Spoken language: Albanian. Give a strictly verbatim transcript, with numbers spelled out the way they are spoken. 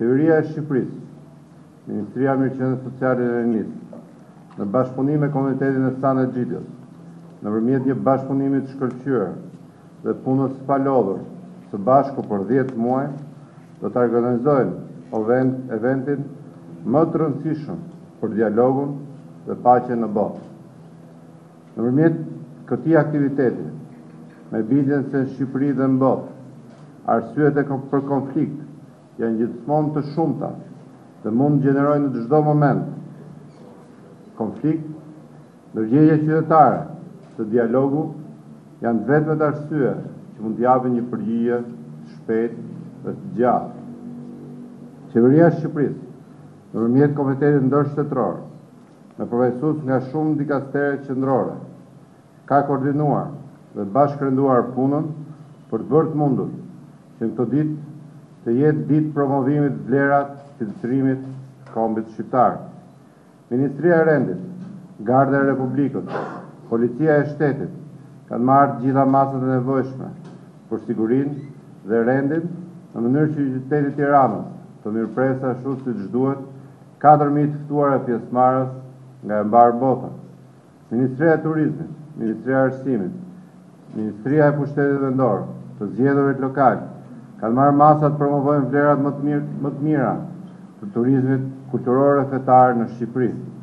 Qeveria e Shqipërisë, Ministria e Mirëqenies Sociale dhe Rinisë, në bashkëpunim me Komunitetin e San Egidios, nëpërmjet një bashkëpunimi të shkëlqyer dhe punës së palodhur së bashku për dhjetë muaj, do të organizojnë eventin më të rëndësishëm për dialogun dhe paqen në botë. Nëpërmjet këtij aktiviteti, me bindjen se në Shqipëri dhe në botë, arsyet e për konflikt janë gjithmonë të shumta dhe mund të gjenerojnë në çdo moment konflikt, ndërgjegjja qytetare të dialogu janë vetmet arsye që mund të japin një përgjigje të shpejtë dhe të gjatë. Qeveria e Shqipërisë, nëpërmjet Komitetit Ndërshtetëror, me përfaqësues nga shumë dikastere qendrore, ka koordinuar dhe bashkërenduar punën për të bërë të mundur që në këto ditë të jetë ditë promovimit vlerat të qytetërimit të kombit shqiptar. Ministria e Rendit, Garda e Republikës, Policia e Shtetit kanë marrë të gjitha masat e nevojshme për sigurinë dhe rendin në mënyrë që qyteti Tiranës të mirëpresë ashtu siç duhet katër mijë të ftuar e pjesëmarrës nga e mbarë bota. Ministria e Turizmit, Ministria e Arsimit, Ministria e Pushtetit Vendor, të zgjedhurit lokal kanë marrë masa të promovojnë vlerat më të mira, më të mira të turizmit kulturor e fetar në Shqipëri.